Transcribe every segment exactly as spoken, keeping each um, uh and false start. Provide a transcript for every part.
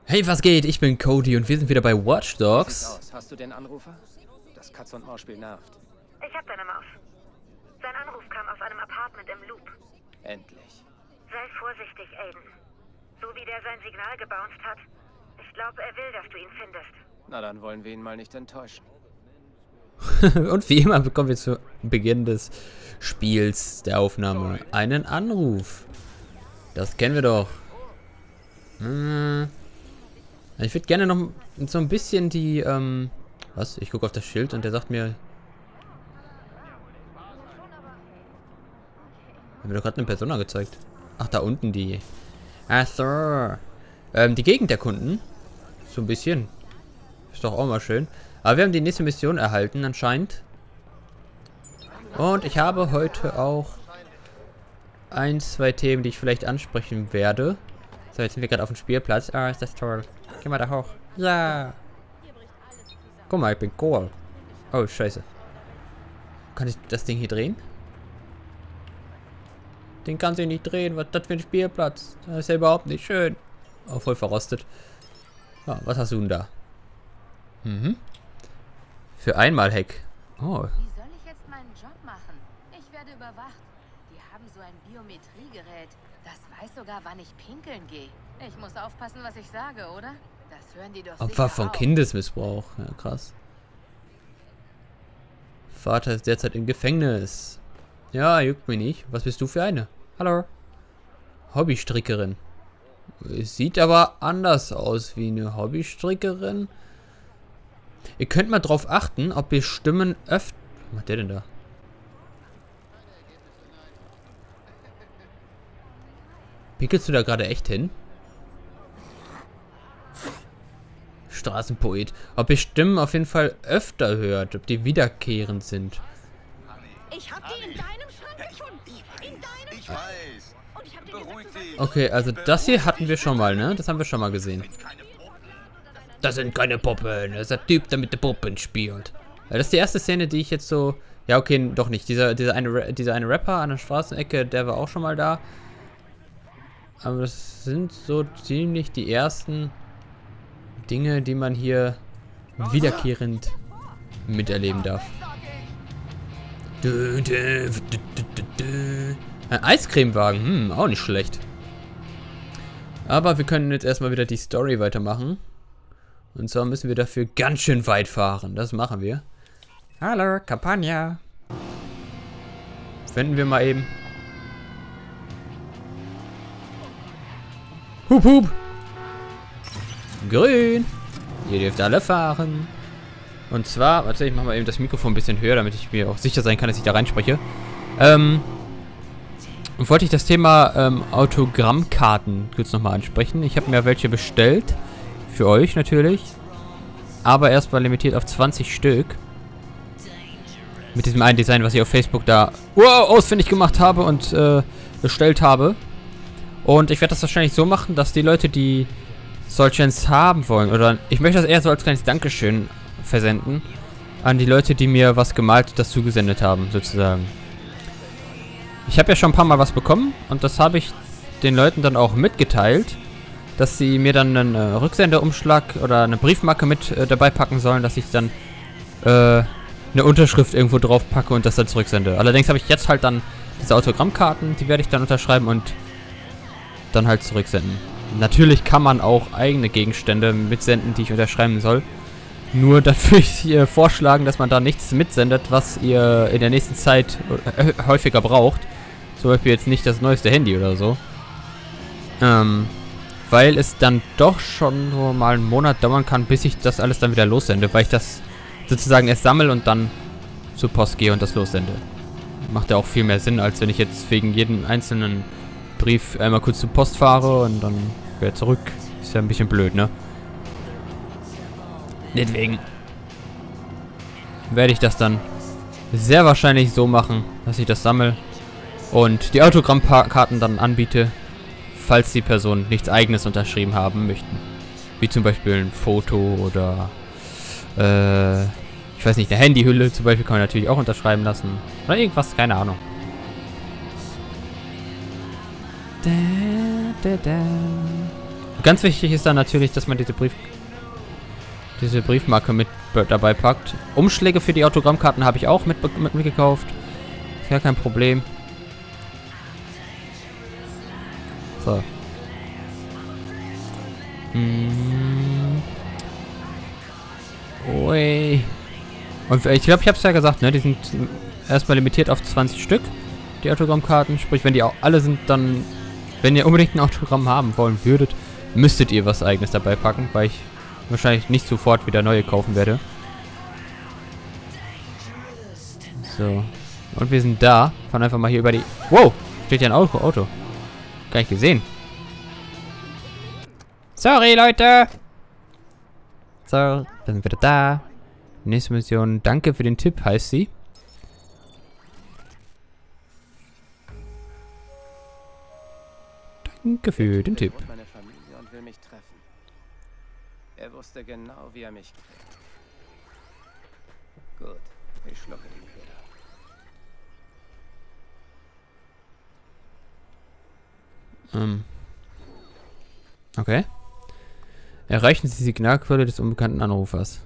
Hey, was geht? Ich bin Cody und wir sind wieder bei Watch Dogs. Hast du den Anrufer? Das Katz-und-Maus-Spiel nervt. Ich hab deine Maus. Sein Anruf kam aus einem Apartment im Loop. Endlich. Sei vorsichtig, Aiden. So wie der sein Signal gebounced hat. Ich glaube, er will, dass du ihn findest. Na, dann wollen wir ihn mal nicht enttäuschen. Und wie immer bekommen wir zu Beginn des Spiels, der Aufnahme, einen Anruf. Das kennen wir doch. Hm. Ich würde gerne noch so ein bisschen die, ähm... Was? Ich gucke auf das Schild und der sagt mir... Haben wir doch gerade eine Person angezeigt. Ach, da unten die... Ach so. Ähm, die Gegend erkunden. So ein bisschen. Ist doch auch mal schön. Aber wir haben die nächste Mission erhalten, anscheinend. Und ich habe heute auch ein, zwei Themen, die ich vielleicht ansprechen werde. So, jetzt sind wir gerade auf dem Spielplatz. Ah, ist das toll. Geh mal da hoch. Ja. Guck mal, ich bin cool. Oh, scheiße. Kann ich das Ding hier drehen? Den kann sich nicht drehen. Was ist das für ein Spielplatz? Das ist ja überhaupt nicht schön. Oh, voll verrostet. Ah, was hast du denn da? Mhm. Für einmal Hack. Oh. Wie soll ich jetzt meinen Job machen? Ich werde überwacht. Die haben so ein Biometriegerät. Das weiß sogar, wann ich pinkeln gehe. Ich muss aufpassen, was ich sage, oder? Das hören die doch Opfer sicher von auch. Kindesmissbrauch. Ja, krass. Vater ist derzeit im Gefängnis. Ja, juckt mich nicht. Was bist du für eine? Hallo. Hobbystrickerin. Sieht aber anders aus wie eine Hobbystrickerin. Ihr könnt mal drauf achten, ob ihr Stimmen öfter... Was macht der denn da? Pickelst du da gerade echt hin? Straßenpoet. Ob ihr Stimmen auf jeden Fall öfter hört, ob die wiederkehrend sind. Ich hab die in deinem Schrank gefunden. In deinem Ich weiß. Und ich hab dir Beruhig gesagt, dich. Okay, also das hier hatten wir schon mal, ne? Das haben wir schon mal gesehen. Das sind keine Puppen. Das ist der Typ, der mit den Puppen spielt. Das ist die erste Szene, die ich jetzt so... Ja, okay, doch nicht. Dieser, dieser, eine, dieser eine Rapper an der Straßenecke, der war auch schon mal da. Aber das sind so ziemlich die ersten Dinge, die man hier wiederkehrend miterleben darf. Ein Eiscremewagen, hm, auch nicht schlecht. Aber wir können jetzt erstmal wieder die Story weitermachen. Und zwar müssen wir dafür ganz schön weit fahren. Das machen wir. Hallo, Campagna. Finden wir mal eben. Hup, hup. Grün. Ihr dürft alle fahren. Und zwar, warte, ich mache mal eben das Mikrofon ein bisschen höher, damit ich mir auch sicher sein kann, dass ich da reinspreche. Ähm, wollte ich das Thema ähm, Autogrammkarten kurz nochmal ansprechen. Ich habe mir welche bestellt. Für euch natürlich. Aber erstmal limitiert auf zwanzig Stück. Mit diesem einen Design, was ich auf Facebook da wow, ausfindig gemacht habe und äh, bestellt habe. Und ich werde das wahrscheinlich so machen, dass die Leute, die solches haben wollen, oder ich möchte das eher so als kleines Dankeschön versenden, an die Leute, die mir was gemalt, das zugesendet haben, sozusagen. Ich habe ja schon ein paar Mal was bekommen und das habe ich den Leuten dann auch mitgeteilt, dass sie mir dann einen äh, Rücksendeumschlag oder eine Briefmarke mit äh, dabei packen sollen, dass ich dann äh, eine Unterschrift irgendwo drauf packe und das dann zurücksende. Allerdings habe ich jetzt halt dann diese Autogrammkarten, die werde ich dann unterschreiben und dann halt zurücksenden. Natürlich kann man auch eigene Gegenstände mitsenden, die ich unterschreiben soll. Nur dafür ich äh, vorschlagen, dass man da nichts mitsendet, was ihr in der nächsten Zeit äh, häufiger braucht. Zum Beispiel jetzt nicht das neueste Handy oder so. Ähm, weil es dann doch schon so mal einen Monat dauern kann, bis ich das alles dann wieder lossende. Weil ich das sozusagen erst sammle und dann zur Post gehe und das lossende. Macht ja auch viel mehr Sinn, als wenn ich jetzt wegen jedem einzelnen Brief einmal kurz zur Post fahre und dann wieder zurück. Ist ja ein bisschen blöd, ne? Deswegen werde ich das dann sehr wahrscheinlich so machen, dass ich das sammle und die Autogrammkarten dann anbiete, falls die Personen nichts Eigenes unterschrieben haben möchten. Wie zum Beispiel ein Foto oder äh, ich weiß nicht, eine Handyhülle zum Beispiel kann man natürlich auch unterschreiben lassen. Oder irgendwas, keine Ahnung. Da, da, da. ganz wichtig ist dann natürlich, dass man diese Brief... diese Briefmarke mit dabei packt. Umschläge für die Autogrammkarten habe ich auch mit, mit, mitgekauft. Ist ja kein Problem. So. Hm. Ui. Und ich glaube, ich habe es ja gesagt, ne? Die sind erstmal limitiert auf zwanzig Stück, die Autogrammkarten. Sprich, wenn die auch alle sind, dann... Wenn ihr unbedingt ein Autogramm haben wollen würdet, müsstet ihr was Eigenes dabei packen, weil ich wahrscheinlich nicht sofort wieder neue kaufen werde. So. Und wir sind da. Fahren einfach mal hier über die... Wow! Steht ja ein Auto. Auto. Gar nicht gesehen. Sorry, Leute! So, dann sind wir da. Nächste Mission. Danke für den Tipp, heißt sie. Danke für den Tipp. Meine Familie und will mich treffen. Er wusste genau, wie er mich kriegt. Gut, ich schlucke die Feder. Ähm. Okay. Erreichen Sie die Signalquelle des unbekannten Anrufers.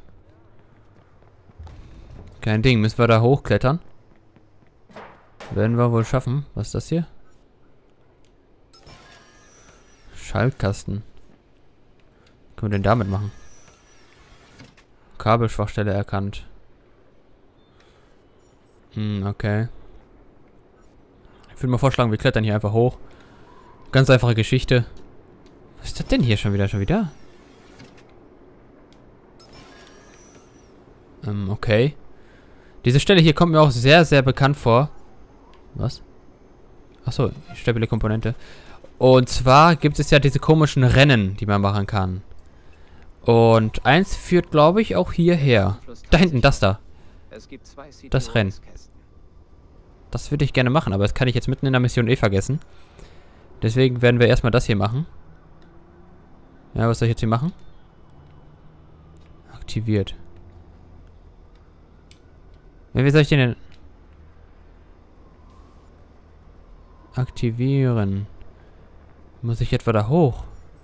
Kein Ding. Müssen wir da hochklettern? Werden wir wohl schaffen. Was ist das hier? Schaltkasten. Was können wir denn damit machen? Kabelschwachstelle erkannt. Hm, okay. Ich würde mal vorschlagen, wir klettern hier einfach hoch. Ganz einfache Geschichte. Was ist das denn hier schon wieder? Schon wieder? Ähm, okay. Diese Stelle hier kommt mir auch sehr, sehr bekannt vor. Was? Achso, stabile Komponente. Und zwar gibt es ja diese komischen Rennen, die man machen kann. Und eins führt, glaube ich, auch hierher. Da hinten, das da. Das Rennen. Das würde ich gerne machen, aber das kann ich jetzt mitten in der Mission eh vergessen. Deswegen werden wir erstmal das hier machen. Ja, was soll ich jetzt hier machen? Aktiviert. Ja, wie soll ich den denn... Aktivieren. Muss ich etwa da hoch?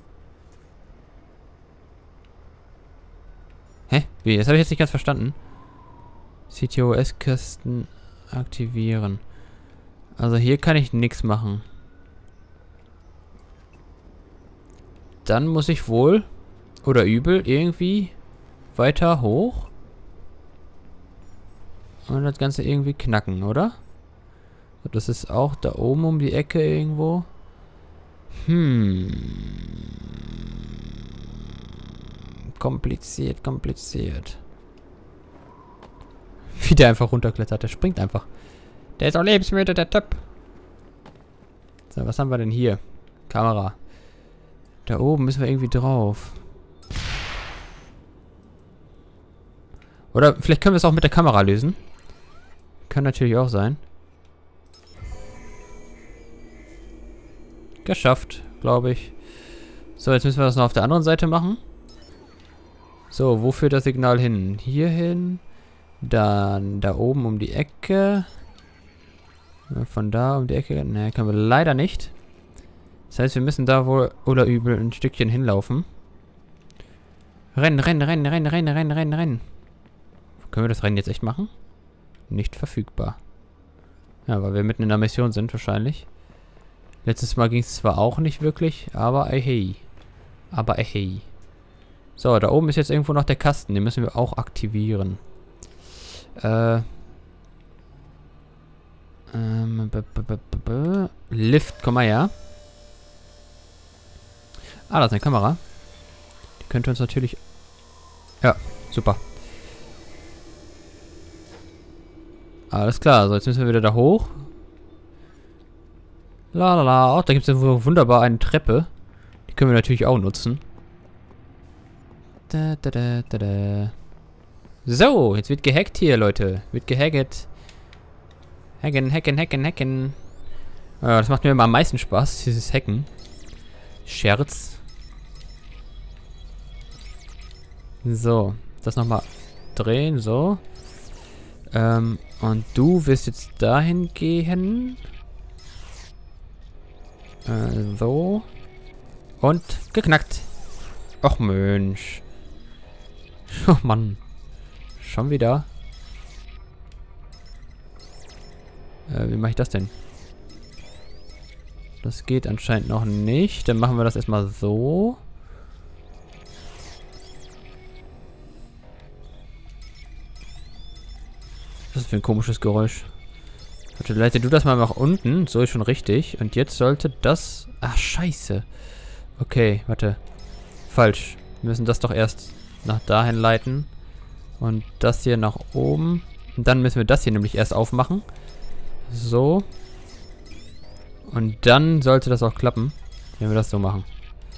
Hä? Wie? Das habe ich jetzt nicht ganz verstanden. C T O S-Kasten aktivieren. Also hier kann ich nichts machen. Dann muss ich wohl, oder übel, irgendwie weiter hoch. Und das Ganze irgendwie knacken, oder? Das ist auch da oben um die Ecke irgendwo. Hm. Kompliziert, kompliziert. Wie der einfach runterklettert. Der springt einfach. Der ist auch lebensmüde, der Typ. So, was haben wir denn hier? Kamera. Da oben müssen wir irgendwie drauf. Oder vielleicht können wir es auch mit der Kamera lösen. Kann natürlich auch sein. Geschafft, glaube ich. So, jetzt müssen wir das noch auf der anderen Seite machen. So, wo führt das Signal hin? Hier hin. Dann da oben um die Ecke. Von da um die Ecke. Ne, können wir leider nicht. Das heißt, wir müssen da wohl oder übel ein Stückchen hinlaufen. Rennen, rennen, rennen, rennen, rennen, rennen, rennen, rennen. Können wir das Rennen jetzt echt machen? Nicht verfügbar. Ja, weil wir mitten in der Mission sind wahrscheinlich. Letztes Mal ging es zwar auch nicht wirklich, aber hey. Aber hey. So, da oben ist jetzt irgendwo noch der Kasten. Den müssen wir auch aktivieren. Äh. Ähm, b -b -b -b -b Lift, komm mal her. Ah, da ist eine Kamera. Die könnte uns natürlich... Ja, super. Alles klar, so jetzt müssen wir wieder da hoch. La la la. Oh, da gibt es ja wunderbar eine Treppe. Die können wir natürlich auch nutzen. Da, da, da, da, da. So, jetzt wird gehackt hier, Leute. Wird gehackt. Hacken, hacken, hacken, hacken. Ja, das macht mir immer am meisten Spaß, dieses Hacken. Scherz. So, das nochmal drehen, so. Ähm, und du wirst jetzt dahin gehen. Äh, so. Und geknackt. Och Mensch. Oh Mann. Schon wieder. Äh, wie mache ich das denn? Das geht anscheinend noch nicht. Dann machen wir das erstmal so. Was ist das für ein komisches Geräusch? Warte, leite du das mal nach unten. So ist schon richtig. Und jetzt sollte das... Ach, scheiße. Okay, warte. Falsch. Wir müssen das doch erst nach dahin leiten. Und das hier nach oben. Und dann müssen wir das hier nämlich erst aufmachen. So. Und dann sollte das auch klappen, wenn wir das so machen.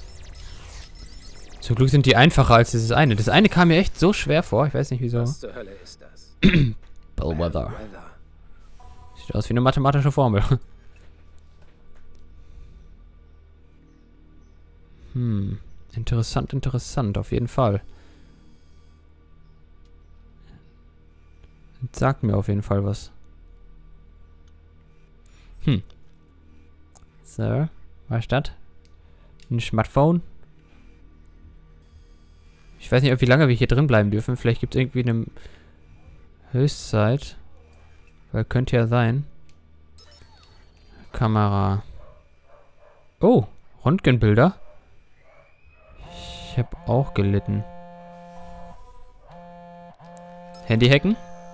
Zum Glück sind die einfacher als dieses eine. Das eine kam mir echt so schwer vor. Ich weiß nicht wieso. Was zur Hölle ist das? Bellwether. Sieht aus wie eine mathematische Formel. Hm. Interessant, interessant. Auf jeden Fall. Das sagt mir auf jeden Fall was. Hm. So. Was ist das? Ein Smartphone. Ich weiß nicht, ob wie lange wir hier drin bleiben dürfen. Vielleicht gibt es irgendwie eine Höchstzeit. Weil könnte ja sein. Kamera. Oh, Röntgenbilder. Ich habe auch gelitten. Handy hacken?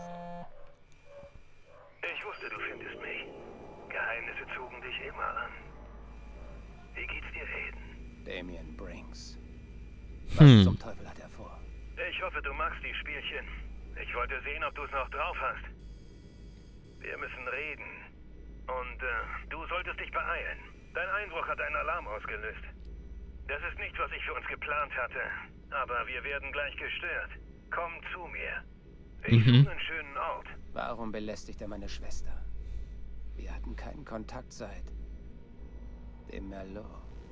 Ich wusste, du findest mich. Geheimnisse zogen dich immer an. Wie geht's dir, Aiden? Damien Brinks. Was Hm. zum Teufel hat er vor? Ich hoffe, du magst die Spielchen. Ich wollte sehen, ob du es noch drauf hast. Wir müssen reden. Und äh, du solltest dich beeilen. Dein Einbruch hat einen Alarm ausgelöst. Das ist nicht, was ich für uns geplant hatte. Aber wir werden gleich gestört. Komm zu mir. Ich Mhm. suche einen schönen Ort. Warum belästigt er meine Schwester? Wir hatten keinen Kontakt seit dem Merlot.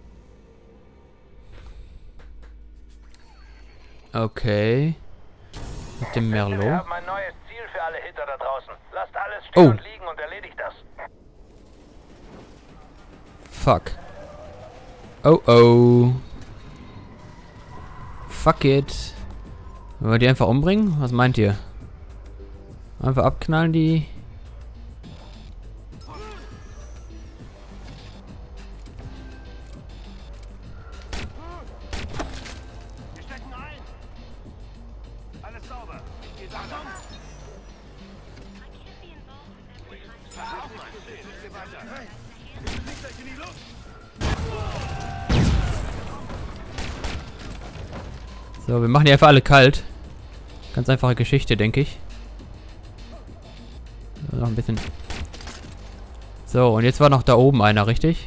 Okay. Mit dem Wir Merlot. haben ein neues Ziel für alle Hitter da draußen. Lasst alles stehen Oh. und liegen und erledigt das. Fuck. Oh oh. Fuck it. Wollen wir die einfach umbringen? Was meint ihr? Einfach abknallen die? Wir stecken ein. Alles sauber. Achtung. So, wir machen die einfach alle kalt. Ganz einfache Geschichte, denke ich. So, noch ein bisschen. So, und jetzt war noch da oben einer, richtig?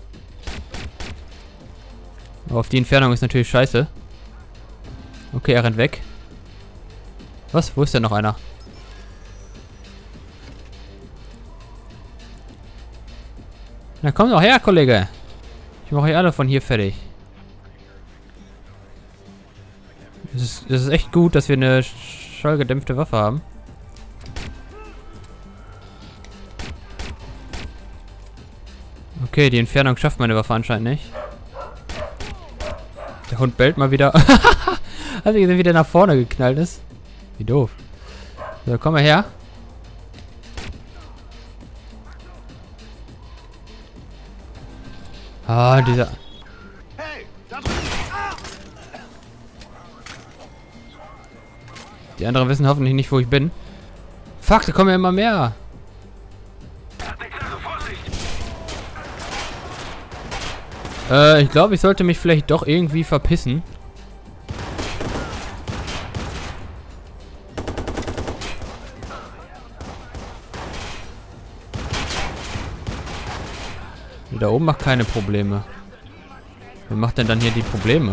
Aber auf die Entfernung ist natürlich scheiße. Okay, er rennt weg. Was? Wo ist denn noch einer? Na komm doch her, Kollege. Ich mache euch alle von hier fertig. Es ist, es ist echt gut, dass wir eine schallgedämpfte Waffe haben. Okay, die Entfernung schafft meine Waffe anscheinend nicht. Der Hund bellt mal wieder. Hast du gesehen, wie der nach vorne geknallt ist? Wie doof. So, komm mal her. Ah, dieser... Die anderen wissen hoffentlich nicht, wo ich bin. Fuck, da kommen ja immer mehr. Äh, ich glaube, ich sollte mich vielleicht doch irgendwie verpissen. Da oben macht keine Probleme. Wer macht denn dann hier die Probleme?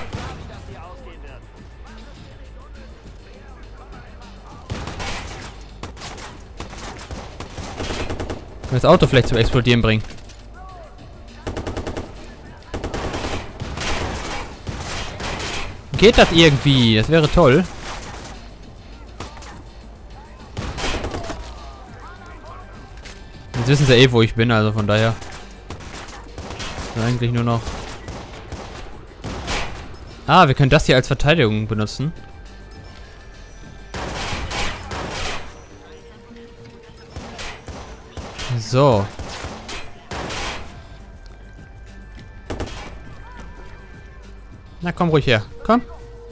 Das Auto vielleicht zum Explodieren bringen. Geht das irgendwie? Das wäre toll. Jetzt wissen sie eh, wo ich bin, also von daher. Eigentlich nur noch Ah, wir können das hier als Verteidigung benutzen. So. Na, komm ruhig her. Komm.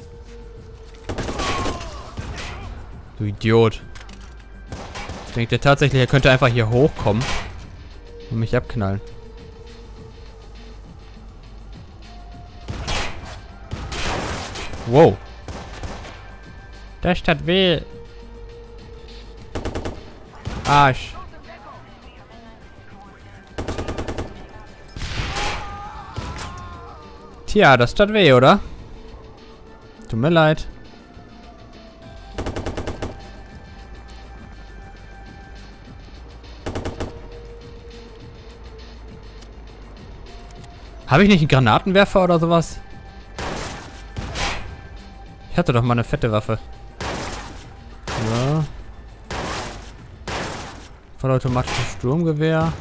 Du Idiot. Ich denke der tatsächlich, er könnte einfach hier hochkommen und mich abknallen. Wow. Das tat weh. Arsch. Tja, das tat weh, oder? Tut mir leid. Habe ich nicht einen Granatenwerfer oder sowas? Ich hatte doch mal eine fette Waffe. So. Vollautomatisches Sturmgewehr.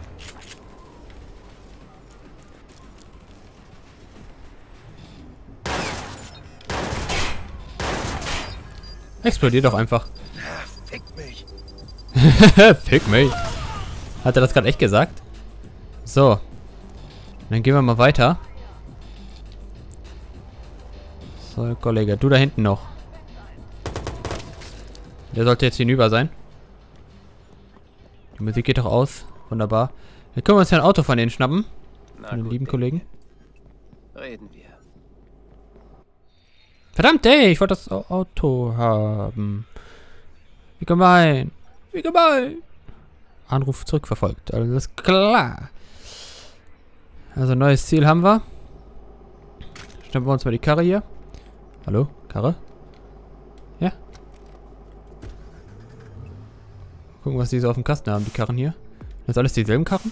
Explodier doch einfach. Fick mich. Fick mich. Hat er das gerade echt gesagt? So. Dann gehen wir mal weiter. So, Kollege, du da hinten noch. Der sollte jetzt hinüber sein. Die Musik geht doch aus. Wunderbar. Dann können wir uns ja ein Auto von denen schnappen. Na Von den gut, lieben Baby. Kollegen. Reden wir. Verdammt, ey, ich wollte das Au- Auto haben. Wie gemein. Wie gemein. Anruf zurückverfolgt. Alles klar. Also neues Ziel haben wir. Schnappen wir uns mal die Karre hier. Hallo, Karre? Ja. Gucken, was die so auf dem Kasten haben, die Karren hier. Das alles dieselben Karren?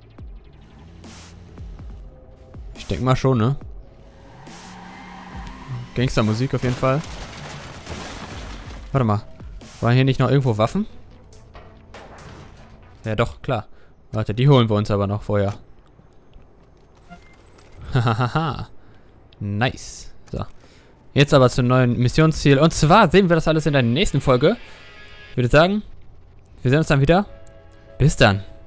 Ich denke mal schon, ne? Gangstermusik auf jeden Fall. Warte mal. Waren hier nicht noch irgendwo Waffen? Ja doch, klar. Warte, die holen wir uns aber noch vorher. Hahaha. Nice. So. Jetzt aber zum neuen Missionsziel. Und zwar sehen wir das alles in der nächsten Folge. Ich würde sagen, wir sehen uns dann wieder. Bis dann.